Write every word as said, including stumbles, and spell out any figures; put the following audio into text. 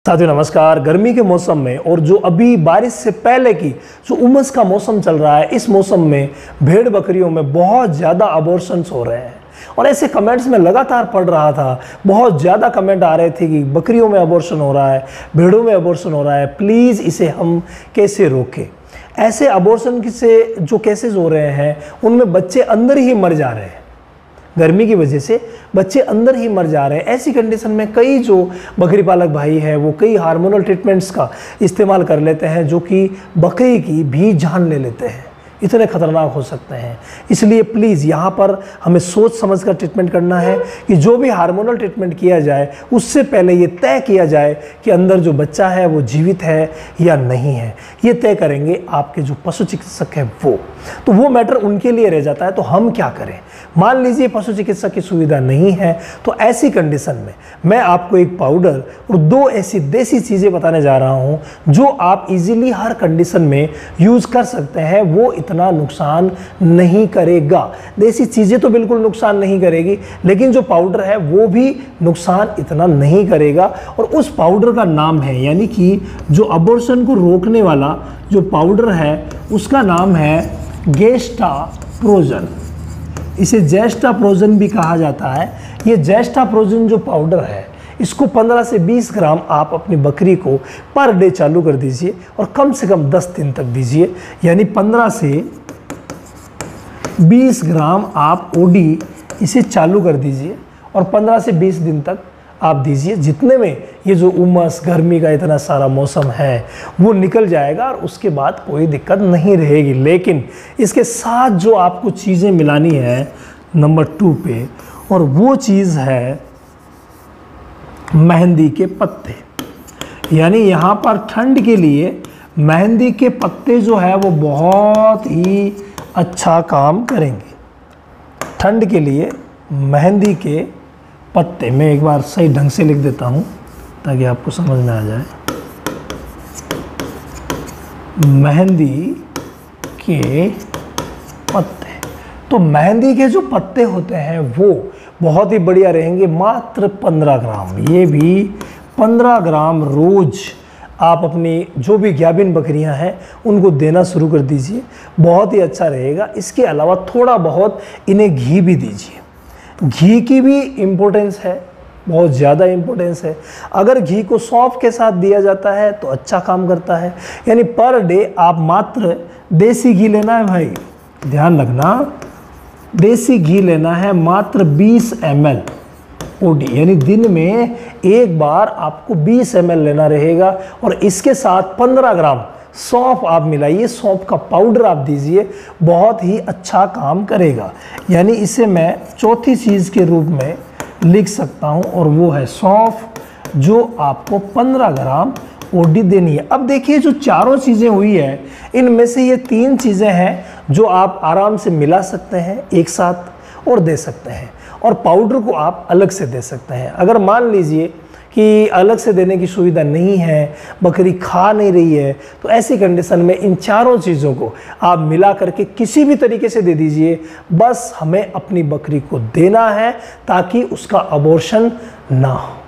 साथियों नमस्कार। गर्मी के मौसम में और जो अभी बारिश से पहले की जो उमस का मौसम चल रहा है, इस मौसम में भेड़ बकरियों में बहुत ज़्यादा अबॉर्शंस हो रहे हैं और ऐसे कमेंट्स में लगातार पढ़ रहा था। बहुत ज़्यादा कमेंट आ रहे थे कि बकरियों में अबॉर्शन हो रहा है, भेड़ों में अबॉर्शन हो रहा है, प्लीज़ इसे हम कैसे रोकें। ऐसे अबॉर्शन से जो केसेस हो रहे हैं उनमें बच्चे अंदर ही मर जा रहे हैं, गर्मी की वजह से बच्चे अंदर ही मर जा रहे हैं। ऐसी कंडीशन में कई जो बकरी पालक भाई हैं वो कई हार्मोनल ट्रीटमेंट्स का इस्तेमाल कर लेते हैं जो कि बकरी की भी जान ले लेते हैं, इतने खतरनाक हो सकते हैं। इसलिए प्लीज़ यहाँ पर हमें सोच समझ कर ट्रीटमेंट करना है कि जो भी हार्मोनल ट्रीटमेंट किया जाए उससे पहले ये तय किया जाए कि अंदर जो बच्चा है वो जीवित है या नहीं है। ये तय करेंगे आपके जो पशु चिकित्सक हैं वो, तो वो मैटर उनके लिए रह जाता है। तो हम क्या करें? मान लीजिए पशु चिकित्सक की सुविधा नहीं है, तो ऐसी कंडीशन में मैं आपको एक पाउडर और दो ऐसी देसी चीज़ें बताने जा रहा हूँ जो आप इजीली हर कंडीशन में यूज़ कर सकते हैं। वो इतना नुकसान नहीं करेगा। देसी चीज़ें तो बिल्कुल नुकसान नहीं करेगी, लेकिन जो पाउडर है वो भी नुकसान इतना नहीं करेगा। और उस पाउडर का नाम है, यानी कि जो अबॉर्शन को रोकने वाला जो पाउडर है उसका नाम है गेस्टाप्रोजन। इसे जेस्टाप्रोजन भी कहा जाता है। ये जेस्टाप्रोजन जो पाउडर है इसको पंद्रह से बीस ग्राम आप अपनी बकरी को पर डे चालू कर दीजिए और कम से कम दस दिन तक दीजिए। यानी पंद्रह से बीस ग्राम आप ओडी इसे चालू कर दीजिए और पंद्रह से बीस दिन तक आप दीजिए। जितने में ये जो उमस गर्मी का इतना सारा मौसम है वो निकल जाएगा और उसके बाद कोई दिक्कत नहीं रहेगी। लेकिन इसके साथ जो आपको चीज़ें मिलानी है नंबर टू पे, और वो चीज़ है मेहंदी के पत्ते। यानी यहाँ पर ठंड के लिए मेहंदी के पत्ते जो है वो बहुत ही अच्छा काम करेंगे। ठंड के लिए मेहंदी के पत्ते, मैं एक बार सही ढंग से लिख देता हूँ ताकि आपको समझ में आ जाए। मेहंदी के पत्ते, तो मेहंदी के जो पत्ते होते हैं वो बहुत ही बढ़िया रहेंगे। मात्र पंद्रह ग्राम, ये भी पंद्रह ग्राम रोज आप अपनी जो भी गाभिन बकरियां हैं उनको देना शुरू कर दीजिए, बहुत ही अच्छा रहेगा। इसके अलावा थोड़ा बहुत इन्हें घी भी दीजिए। घी की भी इम्पोर्टेंस है, बहुत ज़्यादा इम्पोर्टेंस है। अगर घी को सौंफ के साथ दिया जाता है तो अच्छा काम करता है। यानी पर डे आप मात्र देसी घी लेना है भाई, ध्यान रखना, देसी घी लेना है मात्र बीस एम एल ओडी, यानी दिन में एक बार आपको बीस एम एल लेना रहेगा। और इसके साथ पंद्रह ग्राम सौंफ आप मिलाइए, सौंफ का पाउडर आप दीजिए, बहुत ही अच्छा काम करेगा। यानी इसे मैं चौथी चीज़ के रूप में लिख सकता हूं और वो है सौंफ, जो आपको पंद्रह ग्राम ओडी देनी है। अब देखिए जो चारों चीज़ें हुई है इनमें से ये तीन चीज़ें हैं जो आप आराम से मिला सकते हैं एक साथ और दे सकते हैं, और पाउडर को आप अलग से दे सकते हैं। अगर मान लीजिए कि अलग से देने की सुविधा नहीं है, बकरी खा नहीं रही है, तो ऐसी कंडीशन में इन चारों चीज़ों को आप मिला करके किसी भी तरीके से दे दीजिए। बस हमें अपनी बकरी को देना है ताकि उसका अबॉर्शन ना हो।